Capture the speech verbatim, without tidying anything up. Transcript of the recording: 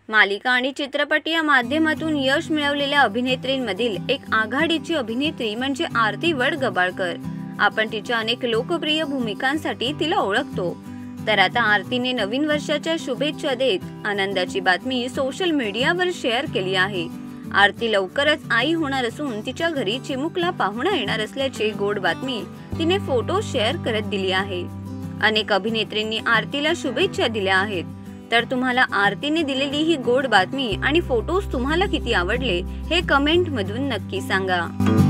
मालिका आणि चित्रपट या माध्यमातून यश मिळवलेल्या अभिनेत्रींमधील एक आघाडीची अभिनेत्री म्हणजे आरती वडगबाळकर। आपण तिच्या अनेक लोकप्रिय भूमिकांसाठी तिला ओळखतो। तर आता आरतीने नवीन वर्षाच्या शुभेच्छा देत आनंदाची बातमी सोशल मीडियावर शेअर केली आहे। आरती लवकरच आई होणार असून तिच्या घरी चिमुकला पाहुणा येणार असल्याची गोड बातमी तिने फोटो शेअर करत दिली आहे। अनेक अभिनेत्रींनी आरतीला शुभेच्छा दिल्या आहेत। तर तुम्हाला आरतीने दिलेली ही गोड बातमी आणि फोटोज तुम्हाला किती आवडले हे कमेंट मधून नक्की सांगा।